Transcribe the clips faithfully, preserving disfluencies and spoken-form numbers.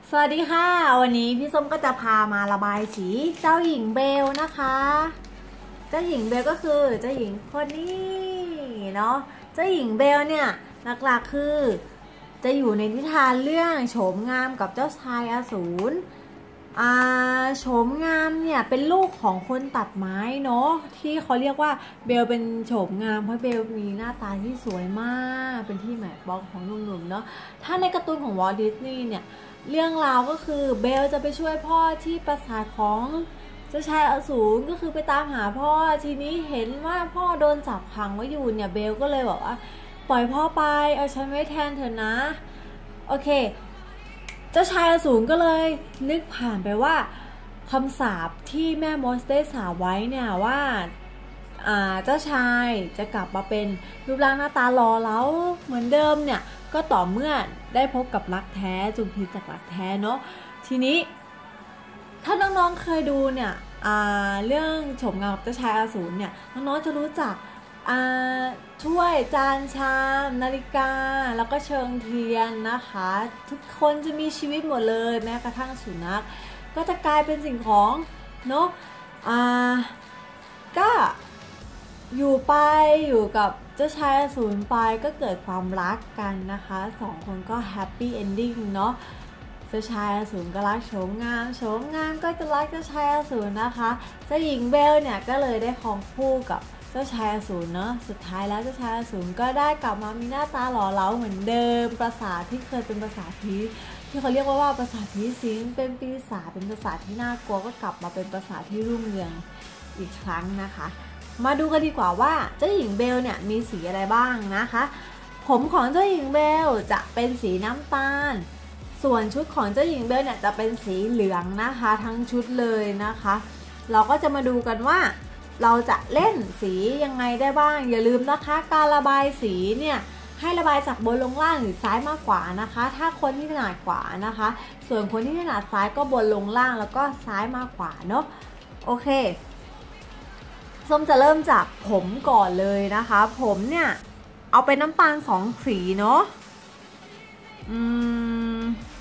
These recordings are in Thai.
สวัสดีค่ะวันนี้พี่ส้มก็จะพามาระบายสีเจ้าหญิงเบลนะคะเจ้าหญิงเบลก็คือเจ้าหญิงคนนี้เนาะเจ้าหญิงเบลเนี่ยหลักๆคือจะอยู่ในนิทานเรื่องโฉมงามกับเจ้าชายอสูรอ่าโฉมงามเนี่ยเป็นลูกของคนตัดไม้เนาะที่เขาเรียกว่าเบลเป็นโฉมงามเพราะเบลมีหน้าตาที่สวยมากเป็นที่หมายปองของหนุ่มๆเนาะถ้าในการ์ตูนของวอลต์ดิสนีย์เนี่ยเรื่องราวก็คือเบลจะไปช่วยพ่อที่ปราสาทของเจ้าชายอสูรก็คือไปตามหาพ่อทีนี้เห็นว่าพ่อโดนจับขังไว้อยู่เนี่ยเบลก็เลยบอกว่าปล่อยพ่อไปเอาฉันไว้แทนเถอะนะโอเคเจ้าชายอสูรก็เลยนึกผ่านไปว่าคำสาปที่แม่มดได้สาปไว้เนี่ยว่าเจ้าชายจะกลับมาเป็นรูปร่างหน้าตาหล่อเหลาเหมือนเดิมเนี่ยก็ต่อเมื่อได้พบกับรักแท้จุมพิษจากรักแท้เนาะทีนี้ถ้าน้องๆเคยดูเนี่ยเรื่องโฉมงามเจ้าชายอสูรเนี่ยน้องๆจะรู้จักถ้วยจานชามนาฬิกาแล้วก็เชิงเทียนนะคะทุกคนจะมีชีวิตหมดเลยแม้กระทั่งสุนัขก็จะกลายเป็นสิ่งของเนาะอ่าก็อยู่ไปอยู่กับเจ้าชายอสูรไปก็เกิดความรักกันนะคะสองคนก็แฮปปี้เอนดิ้งเนาะเจ้าชายอสูรก็รักโฉมงามโฉมงามก็จะรักเจ้าชายอสูรนะคะเจ้าหญิงเบลเนี่ยก็เลยได้ครองคู่กับเจ้าชายอสูรเนาะสุดท้ายแล้วเจ้าชายอสูรก็ได้กลับมามีหน้าตาหล่อเหลาเหมือนเดิมปราสาทที่เคยเป็นปราสาทผีที่เขาเรียกว่าว่าปราสาทผีสิงเป็นปีศาจเป็นปราสาทที่น่ากลัวก็กลับมาเป็นปราสาทที่รุ่งเรืองอีกครั้งนะคะมาดูกันดีกว่าว่าเจ้าหญิงเบลเนี่ยมีสีอะไรบ้างนะคะผมของเจ้าหญิงเบลจะเป็นสีน้ำตาลส่วนชุดของเจ้าหญิงเบลเนี่ยจะเป็นสีเหลืองนะคะทั้งชุดเลยนะคะเราก็จะมาดูกันว่าเราจะเล่นสียังไงได้บ้างอย่าลืมนะคะการระบายสีเนี่ยให้ระบายจากบนลงล่างหรือซ้ายมากกว่านะคะถ้าคนที่ถนัดกว่านะคะส่วนคนที่ถนัดซ้ายก็บนลงล่างแล้วก็ซ้ายมากกว่าเนาะโอเคส้มจะเริ่มจากผมก่อนเลยนะคะผมเนี่ยเอาเป็นน้ำตาลสองสีเนาะอืม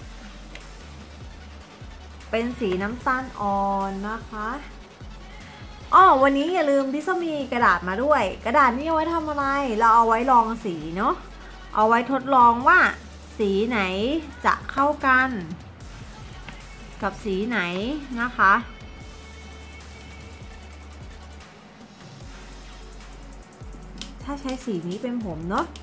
เป็นสีน้ำตาลอ่อนนะคะอ๋อวันนี้อย่าลืมพี่ส้มมีกระดาษมาด้วยกระดาษนี้เอาไว้ทำอะไรเราเอาไว้ลองสีเนาะเอาไว้ทดลองว่าสีไหนจะเข้ากันกับสีไหนนะคะถ้าใช้สีนี้เป็นผมเนาะ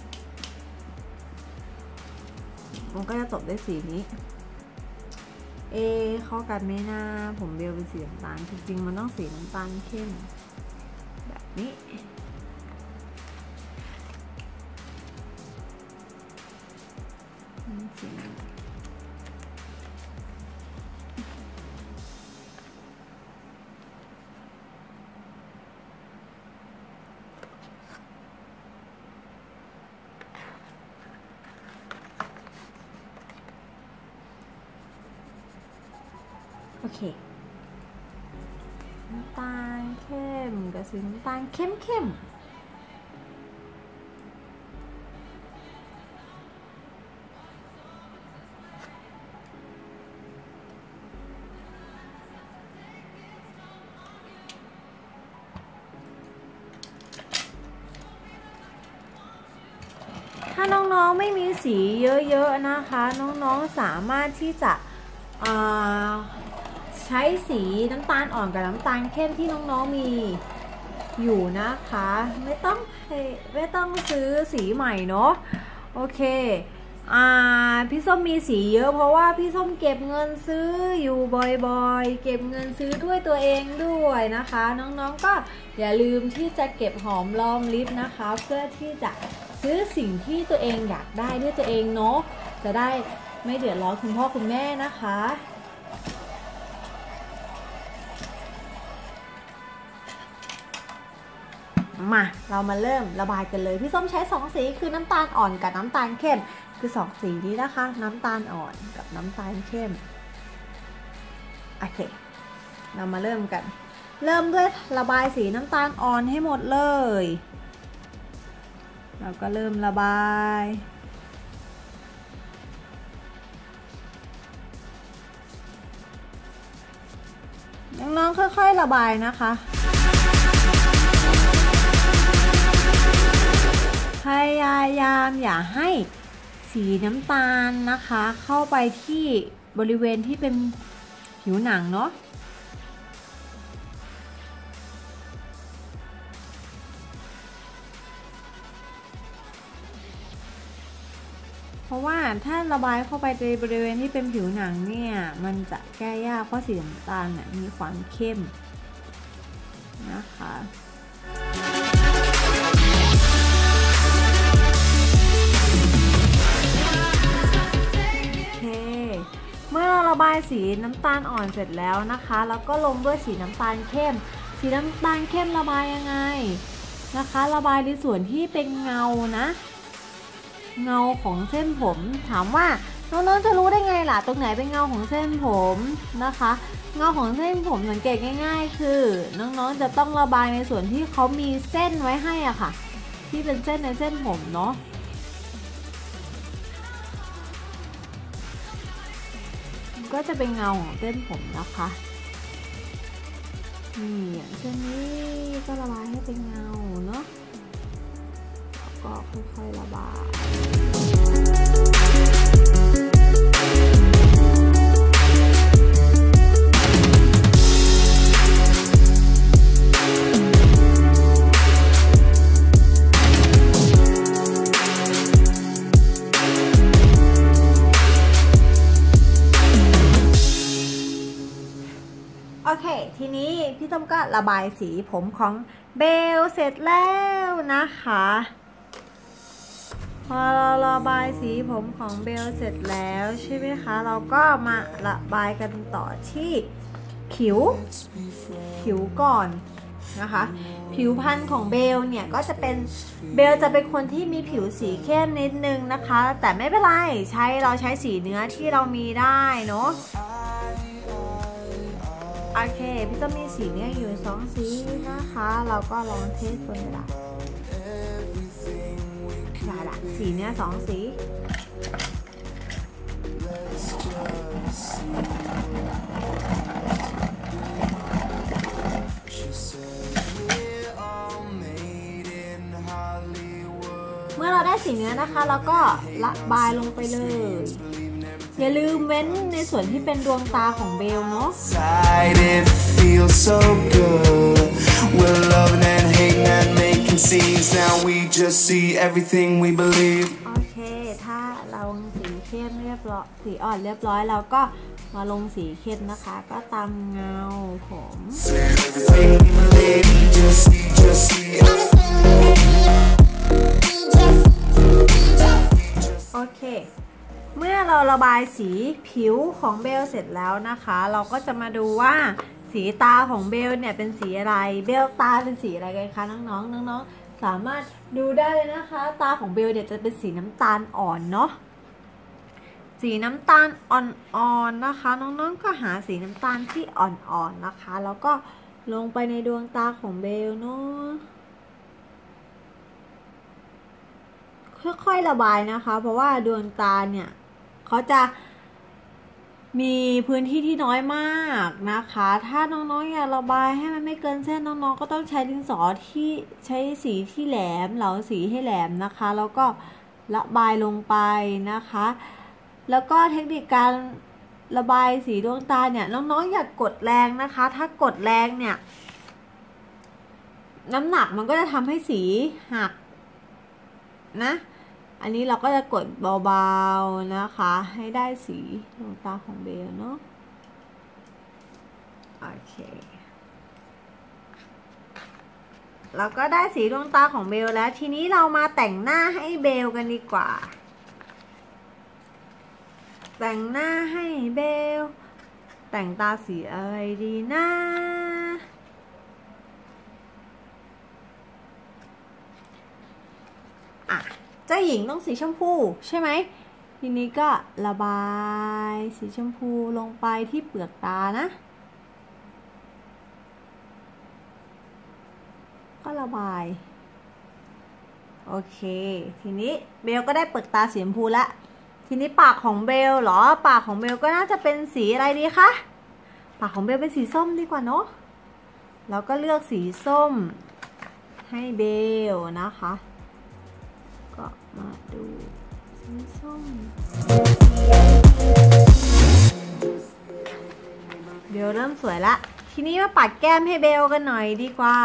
มันก็จะจบด้วยสีนี้เอเข้ากันไหมนะผมเบลเป็นสีน้ำตาลจริงๆมันต้องสีน้ำตาลเข้มแบบนี้สีโอเคน้ำตาลเข้มกับสีน้ำตาลเข้มเข้มถ้าน้องๆไม่มีสีเยอะๆนะคะน้องๆสามารถที่จะใช้สีน้ำตาลอ่อนกับน้ำตาลเข้มที่น้องๆมีอยู่นะคะไม่ต้องไม่ต้องซื้อสีใหม่เนาะโอเคอ่าพี่ส้มมีสีเยอะเพราะว่าพี่ส้มเก็บเงินซื้ออยู่บ่อยๆเก็บเงินซื้อด้วยตัวเองด้วยนะคะน้องๆก็อย่าลืมที่จะเก็บหอมรอมริบนะคะเพื่อที่จะซื้อสิ่งที่ตัวเองอยากได้ด้วยตัวเองเนาะจะได้ไม่เดือดร้อนคุณพ่อคุณแม่นะคะมาเรามาเริ่มระบายกันเลยพี่ส้มใช้สองสีคือน้ำตาลอ่อนกับน้ำตาลเข้มคือสองสีนี้นะคะน้ำตาลอ่อนกับน้ำตาลเข้มโอเคเรามาเริ่มกันเริ่มด้วยระบายสีน้ำตาลอ่อนให้หมดเลยเราก็เริ่มระบายน้องๆค่อยๆระบายนะคะพยายามอย่าให้สีน้ำตาลนะคะเข้าไปที่บริเวณที่เป็นผิวหนังเนาะเพราะว่าถ้าระบายเข้าไปในบริเวณที่เป็นผิวหนังเนี่ยมันจะแก้ยากเพราะสีน้ำตาลเนี่ยมีความเข้มนะคะเมื่อเราระบายสีน้ำตาลอ่อนเสร็จแล้วนะคะแล้วก็ลงด้วยสีน้ำตาลเข้มสีน้ำตาลเข้มระบายยังไงนะคะระบายในส่วนที่เป็นเงานะเงาของเส้นผมถามว่าน้องๆจะรู้ได้ไงล่ะตรงไหนเป็นเงาของเส้นผมนะคะเงาของเส้นผมสังเกตง่ายๆคือน้องๆจะต้องระบายในส่วนที่เขามีเส้นไว้ให้อ่ะค่ะที่เป็นเส้นในเส้นผมเนาะก็จะเป็นเงาของเส้นผมนะคะนี่อย่างเช่นนี้ก็ระบายให้เป็นเงาเนาะแล้วก็ค่อยๆระบายโอเคทีนี้พี่ต้มก็ระบายสีผมของเบลเสร็จแล้วนะคะพอเราระบายสีผมของเบลเสร็จแล้วใช่ไหมคะเราก็มาระบายกันต่อที่ผิวผิวก่อนนะคะผิวพรรณของเบลเนี่ยก็จะเป็นเบลจะเป็นคนที่มีผิวสีเข้มนิดนึงนะคะแต่ไม่เป็นไรใช้เราใช้สีเนื้อที่เรามีได้เนาะโอเคพี่จะมีสีเนื้ออยู่สองสีนะคะเราก็ลองเทสบนกระดาษได้ละสีเนื้อสองสีเมื่อเราได้สีเนื้อนะคะแล้วก็ระบายลงไปเลยอย่าลืมเว้นในส่วนที่เป็นดวงตาของเบลเนาะโอเคถ้าเราสีเข้มเรียบร้อยสีอ่อนเรียบร้อยแล้วก็มาลงสีเข้มนะคะก็ตามเงาผมโอเคเมื่อเราระบายสีผิวของเบลเสร็จแล้วนะคะเราก็จะมาดูว่าสีตาของเบลเนี่ยเป็นสีอะไรเบลตาเป็นสีอะไรกันคะน้องๆน้องๆสามารถดูได้เลยนะคะตาของเบลเนี่ยจะเป็นสีน้ำตาลอ่อนเนาะสีน้ำตาลอ่อนๆนะคะน้องๆก็หาสีน้ำตาลที่อ่อนๆนะคะแล้วก็ลงไปในดวงตาของเบลเนาะค่อยๆระบายนะคะเพราะว่าดวงตาเนี่ยเขาจะมีพื้นที่ที่น้อยมากนะคะถ้าน้องๆอยากระบายให้มันไม่เกินเส้นน้องๆก็ต้องใช้ดินสอที่ใช้สีที่แหลมเหลาสีให้แหลมนะคะแล้วก็ระบายลงไปนะคะแล้วก็เทคนิคการระบายสีดวงตาเนี่ยน้องๆอย่ากกดแรงนะคะถ้ากดแรงเนี่ยน้ำหนักมันก็จะทำให้สีหักนะอันนี้เราก็จะกดเบาๆนะคะให้ได้สีดวงตาของเบลเนาะโอเคเราก็ได้สีดวงตาของเบลแล้วทีนี้เรามาแต่งหน้าให้เบลกันดีกว่าแต่งหน้าให้เบลแต่งตาสีอะไรดีนะอ่ะเจ้าหญิงต้องสีชมพูใช่ไหมทีนี้ก็ระบายสีชมพูลงไปที่เปลือกตานะก็ระบายโอเคทีนี้เบลก็ได้เปลือกตาสีชมพูละทีนี้ปากของเบลเหรอปากของเบลก็น่าจะเป็นสีอะไรดีคะปากของเบลเป็นสีส้มดีกว่าเนาะแล้วก็เลือกสีส้มให้เบลนะคะก็มาดูสีส้มเบลเริ่มสวยละทีนี้มาปัดแก้มให้เบลกันหน่อยดีกว่า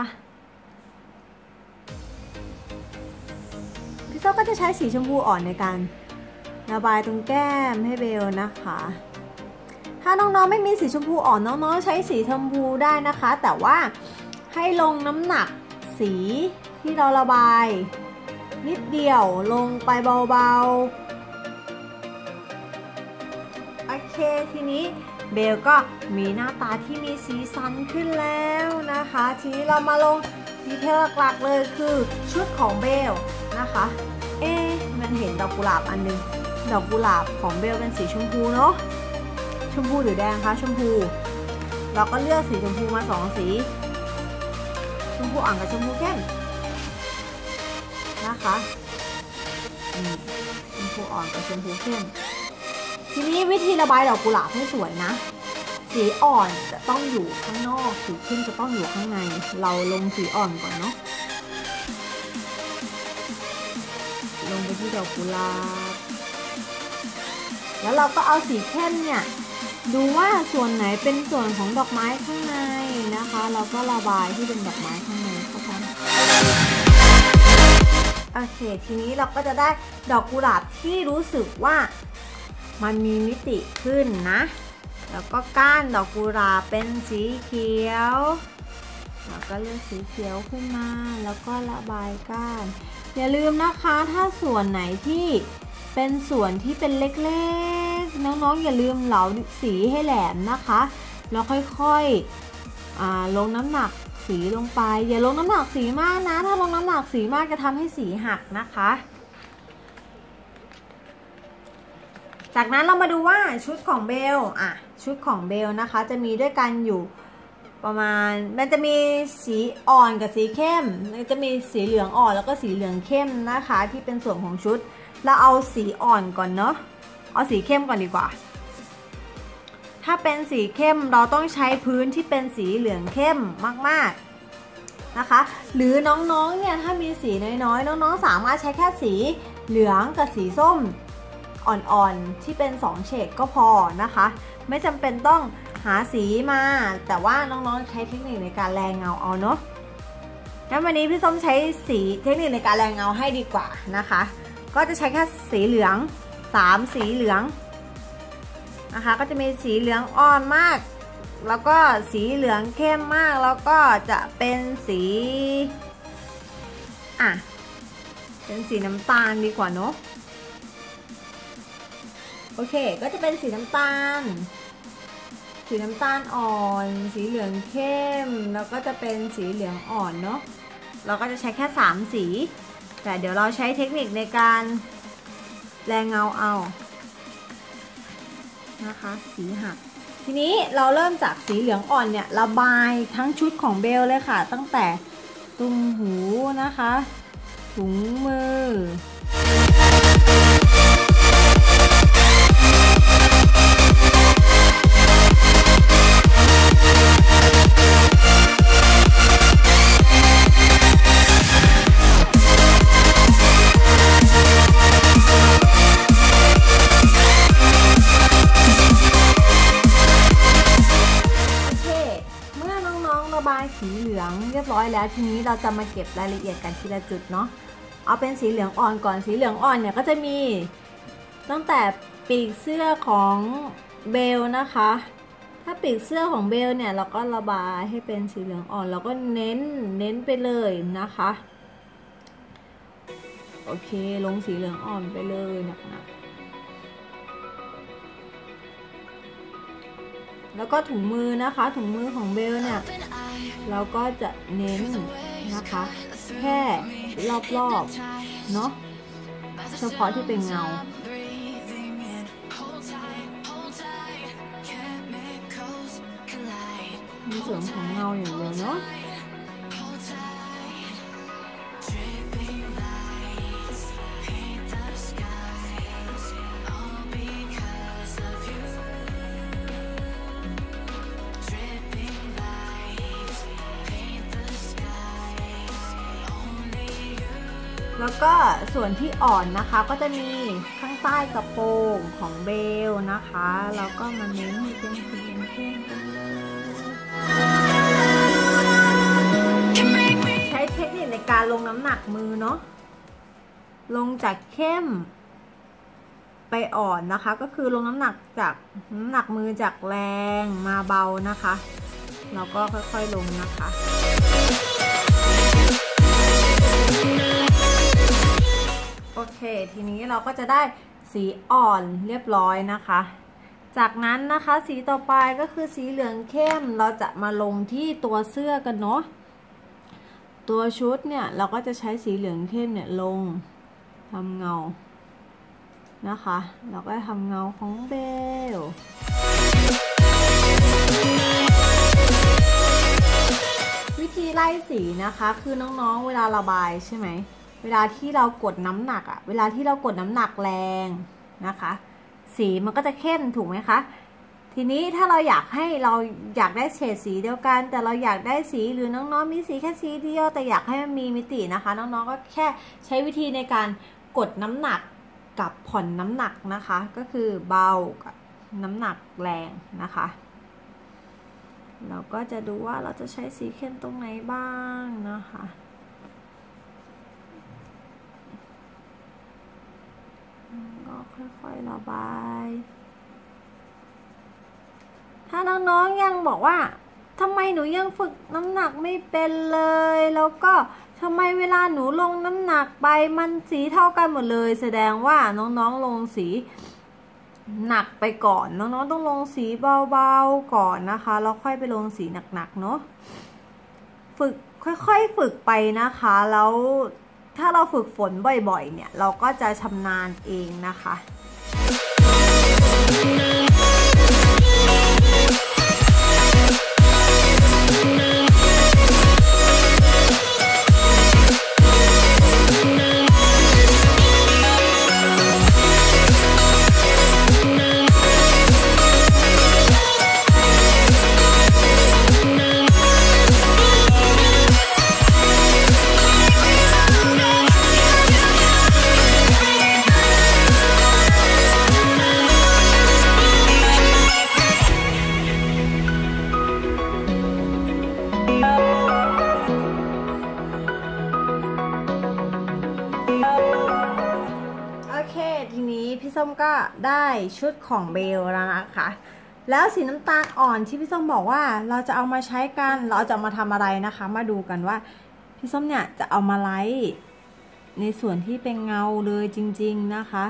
พี่โซ่ก็จะใช้สีชมพูอ่อนในการระบายตรงแก้มให้เบลนะคะถ้าน้องๆไม่มีสีชมพูอ่อนน้องๆใช้สีชมพูได้นะคะแต่ว่าให้ลงน้ำหนักสีที่เราระบายนิดเดียวลงไปเบาๆโอเคทีนี้เบลก็มีหน้าตาที่มีสีสันขึ้นแล้วนะคะทีนี้เรามาลงดีเทลหลักๆเลยคือชุดของเบลนะคะเอ๊ะมันเห็นดอกกุหลาบอันนึงดอกกุหลาบของเบลเป็นสีชมพูเนาะชมพูหรือแดงคะชมพูเราก็เลือกสีชมพูมาสองสีชมพูอ่อนกับชมพูเข้มนะคะชมพูอ่อนกับชมพูเข้มทีนี้วิธีระบายดอกกุหลาบให้สวยนะสีอ่อนจะต้องอยู่ข้างนอกสีเข้มจะต้องอยู่ข้างในเราลงสีอ่อนก่อนเนาะลงไปที่ดอกกุหลาบแล้วเราก็เอาสีเข้มเนี่ยดูว่าส่วนไหนเป็นส่วนของดอกไม้ข้างในนะคะเราก็ระบายที่เป็นดอกไม้ข้างในเข้าไปโอเคทีนี้เราก็จะได้ดอกกุหลาบที่รู้สึกว่ามันมีมิติขึ้นนะแล้วก็ก้านดอกกุหลาบเป็นสีเขียวเราก็เลือกสีเขียวขึ้นมาแล้วก็ระบายก้านอย่าลืมนะคะถ้าส่วนไหนที่เป็นส่วนที่เป็นเล็กๆน้องๆอย่าลืมเหลาสีให้แหลมนะคะแล้วค่อยๆลงน้ำหนักสีลงไปอย่าลงน้ำหนักสีมากนะถ้าลงน้ำหนักสีมากจะทำให้สีหักนะคะจากนั้นเรามาดูว่าชุดของเบลอ่ะชุดของเบลนะคะจะมีด้วยกันอยู่ประมาณมันจะมีสีอ่อนกับสีเข้มจะมีสีเหลืองอ่อนแล้วก็สีเหลืองเข้มนะคะที่เป็นส่วนของชุดเราเอาสีอ่อนก่อนเนาะเอาสีเข้มก่อนดีกว่าถ้าเป็นสีเข้มเราต้องใช้พื้นที่เป็นสีเหลืองเข้มมากๆนะคะหรือน้องๆเนี่ยถ้ามีสีน้อยๆน้องๆสามารถใช้แค่สีเหลืองกับสีส้มอ่อนๆที่เป็นสองเฉดก็พอนะคะไม่จำเป็นต้องหาสีมาแต่ว่าน้องๆใช้เทคนิคในการแรงเงาเอาเนาะงั้นวันนี้พี่ส้มใช้สีเทคนิคในการแรงเงาให้ดีกว่านะคะก็จะใช้แค่สีเหลืองสามสีเหลืองนะคะก็จะมีสีเหลืองอ่อนมากแล้วก็สีเหลืองเข้มมากแล้วก็จะเป็นสีอ่ะเป็นสีน้ำตาลดีกว่าเนาะโอเคก็จะเป็นสีน้ำตาลสีน้ำตาลอ่อนสีเหลืองเข้มแล้วก็จะเป็นสีเหลืองอ่อนเนาะเราก็จะใช้แค่สามสีแต่เดี๋ยวเราใช้เทคนิคในการแรงเงาเอานะคะสีหักทีนี้เราเริ่มจากสีเหลืองอ่อนเนี่ยระบายทั้งชุดของเบลเลยค่ะตั้งแต่ตรงหูนะคะถุงมือสีเหลืองเรียบร้อยแล้วทีนี้เราจะมาเก็บรายละเอียดกันทีละจุดเนาะเอาเป็นสีเหลืองอ่อนก่อนสีเหลืองอ่อนเนี่ยก็จะมีตั้งแต่ปีกเสื้อของเบลนะคะถ้าปีกเสื้อของเบลเนี่ยเราก็ระบายให้เป็นสีเหลืองอ่อนเราก็เน้นเน้นไปเลยนะคะโอเคลงสีเหลืองอ่อนไปเลยหนักๆแล้วก็ถุงมือนะคะถุงมือของเบลเนี่ยเราก็จะเน้นนะคะแค่รอบๆเนาะเฉพาะที่เป็นเงาในส่วนของเงาอย่างเดียวเนาะ โแล้วก็ส่วนที่อ่อนนะคะก็จะมีข้างใต้กระโปรงของเบลนะคะแล้วก็มาเน้นให้เป็นสีเข้มกันเลยใช้เทคนิคในการลงน้ำหนักมือเนาะลงจากเข้มไปอ่อนนะคะก็คือลงน้ำหนักจากน้ำหนักมือจากแรงมาเบานะคะแล้วก็ค่อยๆลงนะคะโอเคทีนี้เราก็จะได้สีอ่อนเรียบร้อยนะคะจากนั้นนะคะสีต่อไปก็คือสีเหลืองเข้มเราจะมาลงที่ตัวเสื้อกันเนาะตัวชุดเนี่ยเราก็จะใช้สีเหลืองเข้มเนี่ยลงทำเงานะคะเราก็ทำเงาของเบลวิธีไล่สีนะคะคือน้องๆเวลาระบายใช่ไหมเวลาที่เรากดน้ำหนักอะเวลาที่เรากดน้ำหนักแรงนะคะสีมันก็จะเข้มถูกไหมคะทีนี้ถ้าเราอยากให้เราอยากได้เฉดสีเดียวกันแต่เราอยากได้สีหรือน้องๆมีสีแค่สีเดียวแต่อยากให้มันมีมิตินะคะน้องๆก็แค่ใช้วิธีในการกดน้ำหนักกับผ่อนน้ำหนักนะคะก็คือเบากับน้ำหนักแรงนะคะเราก็จะดูว่าเราจะใช้สีเข้มตรงไหนบ้างนะคะก็ค่อยๆระบายถ้าน้องๆยังบอกว่าทำไมหนูยังฝึกน้ำหนักไม่เป็นเลยแล้วก็ทำไมเวลาหนูลงน้ำหนักไปมันสีเท่ากันหมดเลยแสดงว่าน้องๆลงสีหนักไปก่อนน้องๆต้องลงสีเบาๆก่อนนะคะแล้วค่อยไปลงสีหนักๆเนาะฝึกค่อยๆฝึกไปนะคะแล้วถ้าเราฝึกฝนบ่อยๆเนี่ยเราก็จะชำนาญเองนะคะพี่ส้มก็ได้ชุดของเบลแล้วนะคะแล้วสีน้ำตาลอ่อนที่พี่ส้มบอกว่าเราจะเอามาใช้กันเราจะมาทำอะไรนะคะมาดูกันว่าพี่ส้มเนี่ยจะเอามาไลท์ในส่วนที่เป็นเงาเลยจริงๆนะคะ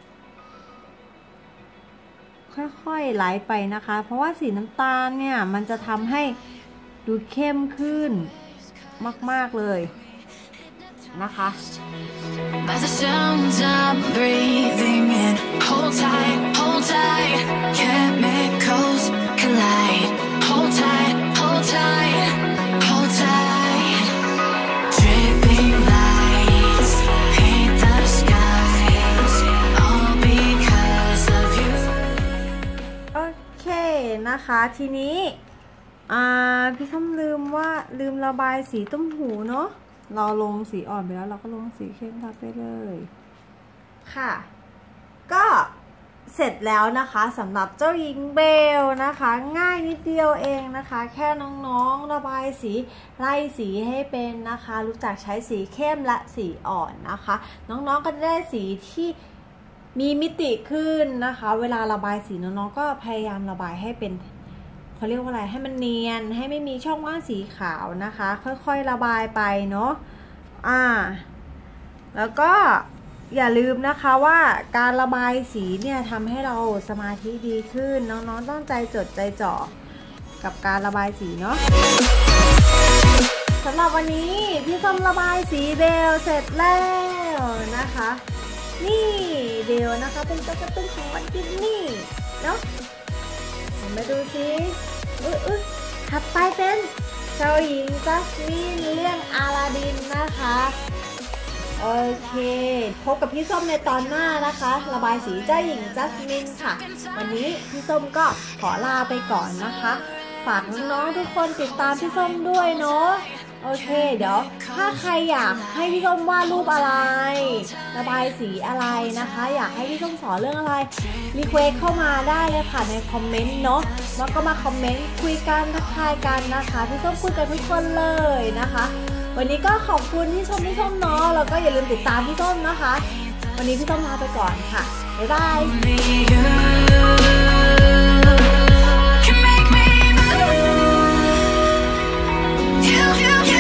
ค่อยๆไลท์ไปนะคะเพราะว่าสีน้ำตาลเนี่ยมันจะทำให้ดูเข้มขึ้นมากๆเลยนะคะ By the sounds I'm breathing in, hold tight, hold tight, chemicals collide, hold tight, hold tight, hold tight, dripping lights paint the skies, all because of you. โอเคนะคะทีนี้อ่าพี่ส้มลืมว่าลืมระบายสีต้มหูเนาะเราลงสีอ่อนไปแล้วเราก็ลงสีเข้มทับไปเลยค่ะก็เสร็จแล้วนะคะสำหรับเจ้าหญิงเบลนะคะง่ายนิดเดียวเองนะคะแค่น้องๆระบายสีไล่สีให้เป็นนะคะรู้จักใช้สีเข้มและสีอ่อนนะคะน้องๆก็จะได้สีที่มีมิติขึ้นนะคะเวลาระบายสีน้องๆก็พยายามระบายให้เป็นเขาเรียกว่าอะไรให้มันเนียนให้ไม่มีช่องว่างสีขาวนะคะค่อยๆระบายไปเนาะอ่าแล้วก็อย่าลืมนะคะว่าการระบายสีเนี่ยทำให้เราสมาธิดีขึ้นน้องๆต้องใจจดใจจ่อกับการระบายสีเนาะสำหรับวันนี้พี่ส้มระบายสีเบลเสร็จแล้วนะคะนี่เบลนะคะเป็นตัวการ์ตูนของวันดิสนีย์เนาะมาดูสิอุ๊ยอุ๊ยถัดไปเป็นเจ้าหญิงจัสมินเรื่องอาลาดินนะคะโอเคพบกับพี่ส้มในตอนหน้านะคะระบายสีเจ้าหญิงจัสมินค่ะวันนี้พี่ส้มก็ขอลาไปก่อนนะคะฝากน้องๆทุกคนติดตามพี่ส้มด้วยเนาะโอเคเดี๋ยวถ้าใครอยากให้พี่ส้มวาดรูปอะไรระบายสีอะไรนะคะอยากให้พี่ส้มสอนเรื่องอะไรรีเควสเข้ามาได้เลยค่ะในคอมเมนต์เนาะแล้วก็มาคอมเมนต์คุยกันทักทายกันนะคะพี่ส้มคุยกันทุกคนเลยนะคะวันนี้ก็ขอบคุณที่ชมพี่ส้มเนาะแล้วก็อย่าลืมติดตามพี่ส้มนะคะวันนี้พี่ส้มลาไปก่อนค่ะบ๊ายบาย